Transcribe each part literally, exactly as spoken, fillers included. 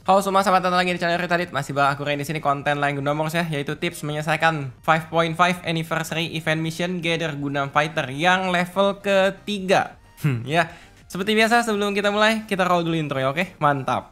Halo semua, selamat datang lagi di channel Retarded. Masih bakal aku di sini konten lain Gundam Wars ya, yaitu tips menyelesaikan lima titik lima anniversary event mission Gather Gundam Fighter yang level ketiga. Hmm, ya. Seperti biasa sebelum kita mulai, kita roll dulu intro ya, oke? Mantap.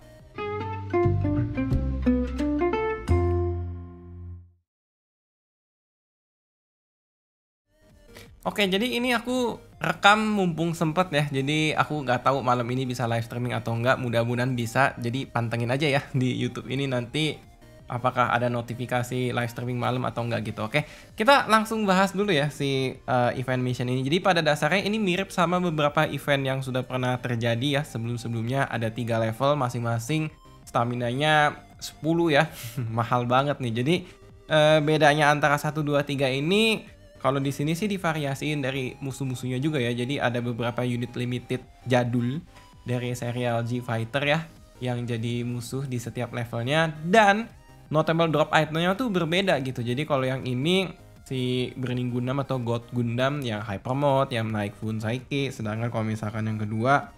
Oke, jadi ini aku rekam mumpung sempet ya. Jadi aku nggak tahu malam ini bisa live streaming atau enggak. Mudah-mudahan bisa. Jadi pantengin aja ya di YouTube ini nanti apakah ada notifikasi live streaming malam atau enggak gitu. Oke, kita langsung bahas dulu ya si uh, event mission ini. Jadi pada dasarnya ini mirip sama beberapa event yang sudah pernah terjadi ya sebelum-sebelumnya. Ada tiga level masing-masing, staminanya sepuluh ya. Mahal banget nih. Jadi uh, bedanya antara satu, dua, tiga ini, kalau di sini sih divariasiin dari musuh-musuhnya juga ya. Jadi ada beberapa unit limited jadul dari serial G Fighter ya yang jadi musuh di setiap levelnya, dan notable drop itemnya tuh berbeda gitu. Jadi kalau yang ini si Burning Gundam atau God Gundam yang Hyper Mode, yang naik Full Psyche, sedangkan kalau misalkan yang kedua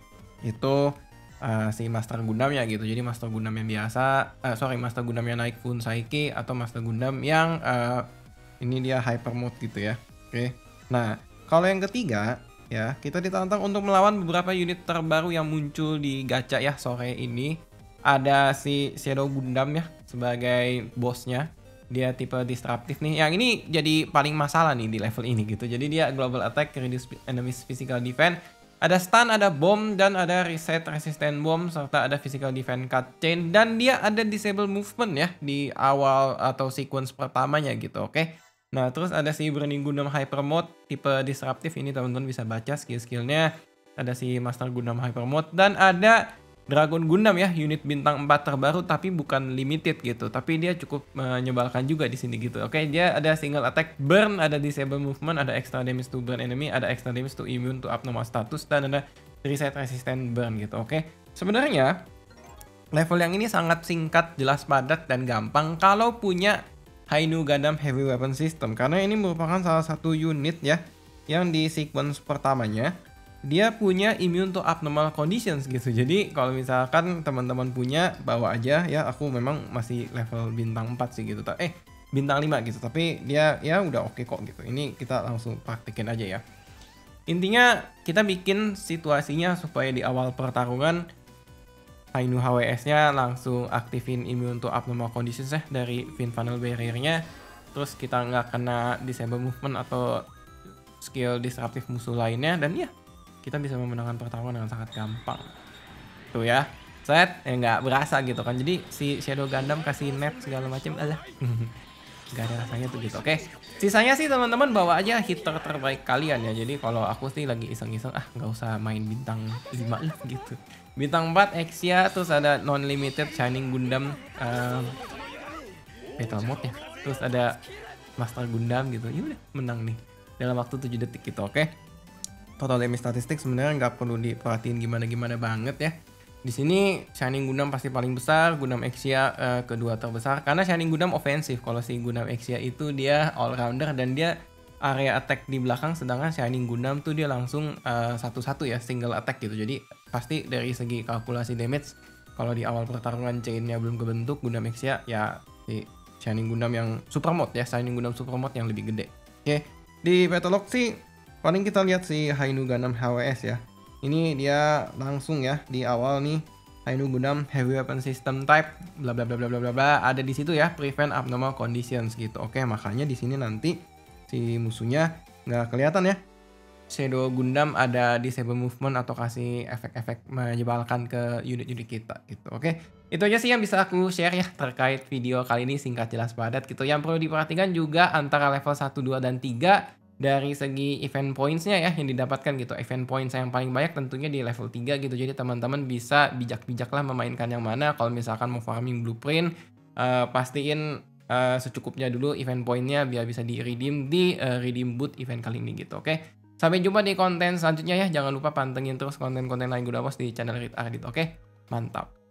itu uh, si Master Gundam ya gitu. Jadi Master Gundam yang biasa, uh, sorry Master Gundam yang naik Full Psyche atau Master Gundam yang uh, ini dia hyper mode gitu ya. Oke. Nah, kalau yang ketiga ya, kita ditantang untuk melawan beberapa unit terbaru yang muncul di gacha ya sore ini. Ada si Shadow Gundam ya sebagai bosnya. Dia tipe disruptif nih. Yang ini jadi paling masalah nih di level ini gitu. Jadi dia global attack, reduce enemies physical defense, ada stun, ada bomb, dan ada reset resistant bomb, serta ada physical defense cut chain, dan dia ada disable movement ya di awal atau sequence pertamanya gitu. Oke. Nah, terus ada si Burning Gundam Hyper Mode tipe disruptif, ini teman-teman bisa baca skill-skillnya. Ada si Master Gundam Hyper Mode, dan ada Dragon Gundam ya, unit bintang empat terbaru tapi bukan limited gitu. Tapi dia cukup menyebalkan juga di sini gitu. Oke, dia ada single attack burn, ada disable movement, ada extra damage to burn enemy, ada extra damage to immune to abnormal status, dan ada reset resistant burn gitu. Oke. Sebenarnya level yang ini sangat singkat, jelas, padat, dan gampang kalau punya Hi-Nu Gundam Heavy Weapon System, karena ini merupakan salah satu unit ya yang di sequence pertamanya dia punya immune to abnormal conditions gitu. Jadi kalau misalkan teman-teman punya, bawa aja ya. Aku memang masih level bintang empat sih gitu. Eh, bintang lima gitu. Tapi dia ya udah oke kok gitu. Ini kita langsung praktekin aja ya. Intinya kita bikin situasinya supaya di awal pertarungan Hi-Nu H W S-nya langsung aktifin immune to abnormal conditions ya dari fin funnel barrier-nya. Terus kita nggak kena disable movement atau skill disruptif musuh lainnya, dan ya kita bisa memenangkan pertarungan dengan sangat gampang. Tuh ya, set ya nggak berasa gitu kan. Jadi si Shadow Gundam kasih net segala macam, alah nggak ada rasanya tuh gitu. Oke, sisanya sih teman-teman bawa aja hitter terbaik kalian ya. Jadi kalau aku sih lagi iseng-iseng, ah nggak usah main bintang lima lah gitu. Bintang empat Exia, terus ada non limited Shining Gundam uh, battle mode ya. Terus ada Master Gundam gitu. Ya udah menang nih dalam waktu tujuh detik gitu. Oke. Total damage statistik sebenarnya nggak perlu diperhatiin gimana-gimana banget ya. Di sini Shining Gundam pasti paling besar, Gundam Exia uh, kedua terbesar, karena Shining Gundam ofensif. Kalau si Gundam Exia itu dia all rounder dan dia area attack di belakang, sedangkan Shining Gundam tuh dia langsung uh, satu-satu ya, single attack gitu. Jadi pasti dari segi kalkulasi damage, kalau di awal pertarungan chainnya belum kebentuk, Gundam Exia ya si Shining Gundam yang super mode ya, Shining Gundam super mode yang lebih gede. Oke, di battle log sih paling kita lihat si Hi-Nu Gundam H W S ya. Ini dia langsung ya di awal nih, Hi-Nu Gundam Heavy Weapon System Type bla bla bla bla bla bla, ada di situ ya, prevent abnormal conditions gitu. Oke, makanya di sini nanti si musuhnya nggak kelihatan ya. Shadow Gundam ada disable movement atau kasih efek-efek menyebalkan ke unit-unit kita gitu. Oke, itu aja sih yang bisa aku share ya terkait video kali ini, singkat, jelas, padat gitu. Yang perlu diperhatikan juga antara level satu, dua, dan tiga dari segi event points-nya ya yang didapatkan gitu. Event points yang paling banyak tentunya di level tiga gitu. Jadi teman-teman bisa bijak-bijak lah memainkan yang mana. Kalau misalkan mau farming blueprint, uh, pastiin uh, secukupnya dulu event point-nya biar bisa di redeem di uh, redeem booth event kali ini gitu. Oke, sampai jumpa di konten selanjutnya ya. Jangan lupa pantengin terus konten-konten lain Gundam Wars di channel Retarded. Oke, mantap.